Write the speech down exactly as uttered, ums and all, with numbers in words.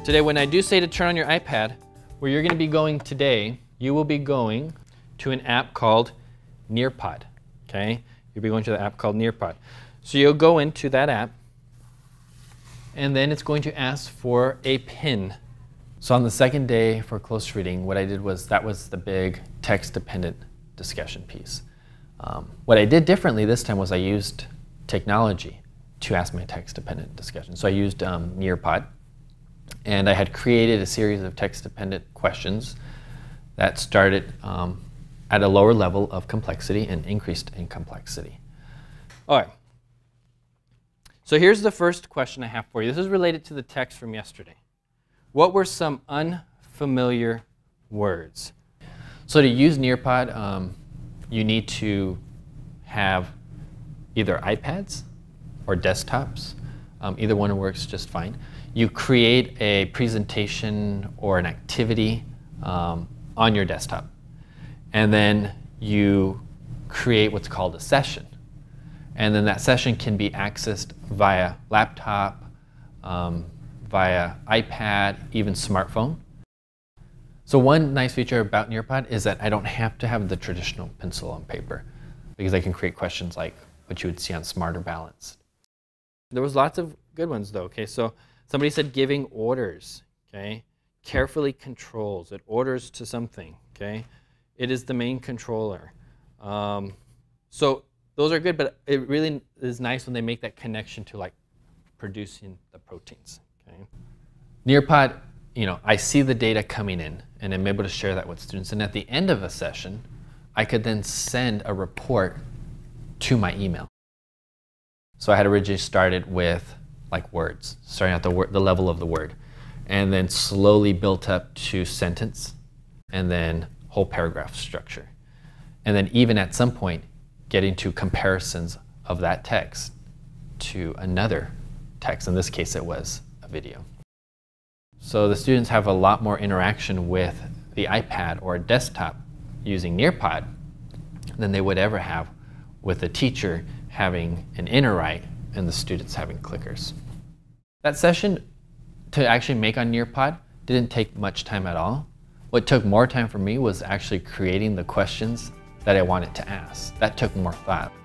Today, when I do say to turn on your iPad, where you're going to be going today, you will be going to an app called NearPod, okay? You'll be going to the app called NearPod. So you'll go into that app, and then it's going to ask for a pin. So on the second day for close reading, what I did was, that was the big text-dependent discussion piece. Um, what I did differently this time was I used technology to ask my text-dependent discussion. So I used um, NearPod, and I had created a series of text-dependent questions that started um, at a lower level of complexity and increased in complexity. All right. So here's the first question I have for you. This is related to the text from yesterday. What were some unfamiliar words? So to use NearPod, um, you need to have either iPads or desktops. Um, either one works just fine. You create a presentation or an activity um, on your desktop. And then you create what's called a session. And then that session can be accessed via laptop, um, via iPad, even smartphone. So one nice feature about NearPod is that I don't have to have the traditional pencil on paper, because I can create questions like what you would see on Smart or Balanced. There was lots of good ones though, okay? So somebody said giving orders, okay? Carefully controls, it orders to something, okay? It is the main controller. Um, so those are good, but it really is nice when they make that connection to like producing the proteins, okay? NearPod, you know, I see the data coming in and I'm able to share that with students. And at the end of a session, I could then send a report to my email. So I had originally started with like words, starting at the, word, the level of the word, and then slowly built up to sentence, and then whole paragraph structure. And then even at some point, getting to comparisons of that text to another text. In this case, it was a video. So the students have a lot more interaction with the iPad or a desktop using NearPod than they would ever have with a teacher having an inner write and the students having clickers. That session to actually make on NearPod didn't take much time at all. What took more time for me was actually creating the questions that I wanted to ask. That took more thought.